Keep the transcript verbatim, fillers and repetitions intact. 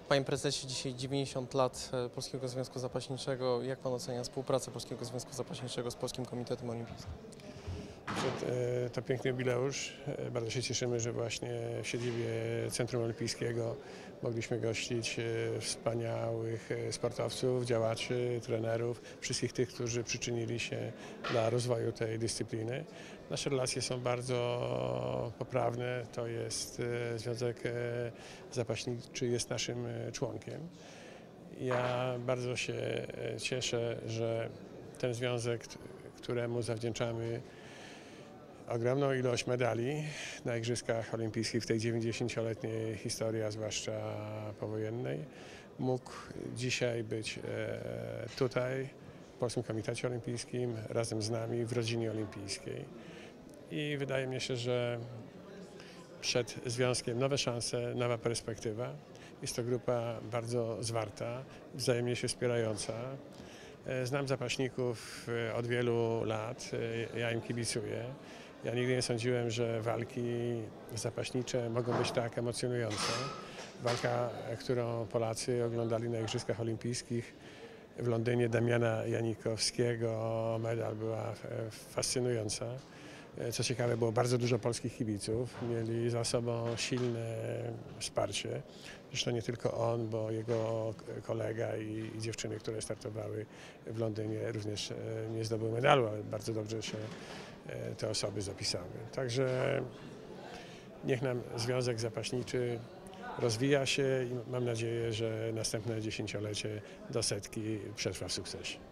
Panie prezesie, dzisiaj dziewięćdziesiąt lat Polskiego Związku Zapaśniczego. Jak pan ocenia współpracę Polskiego Związku Zapaśniczego z Polskim Komitetem Olimpijskim? To piękny jubileusz. Bardzo się cieszymy, że właśnie w siedzibie Centrum Olimpijskiego mogliśmy gościć wspaniałych sportowców, działaczy, trenerów, wszystkich tych, którzy przyczynili się do rozwoju tej dyscypliny. Nasze relacje są bardzo poprawne. To jest Związek Zapaśniczy, jest naszym członkiem. Ja bardzo się cieszę, że ten związek, któremu zawdzięczamy ogromną ilość medali na Igrzyskach Olimpijskich w tej dziewięćdziesięcioletniej historii, a zwłaszcza powojennej, mógł dzisiaj być tutaj w Polskim Komitecie Olimpijskim razem z nami w rodzinie olimpijskiej. I wydaje mi się, że przed związkiem nowe szanse, nowa perspektywa. Jest to grupa bardzo zwarta, wzajemnie się wspierająca. Znam zapaśników od wielu lat, ja im kibicuję. Ja nigdy nie sądziłem, że walki zapaśnicze mogą być tak emocjonujące. Walka, którą Polacy oglądali na Igrzyskach Olimpijskich w Londynie, Damiana Janikowskiego, medal była fascynująca. Co ciekawe, było bardzo dużo polskich kibiców, mieli za sobą silne wsparcie. Zresztą nie tylko on, bo jego kolega i, i dziewczyny, które startowały w Londynie, również nie zdobyły medalu, ale bardzo dobrze się te osoby zapisały. Także niech nam Związek Zapaśniczy rozwija się i mam nadzieję, że następne dziesięciolecie do setki przetrwa w sukcesie.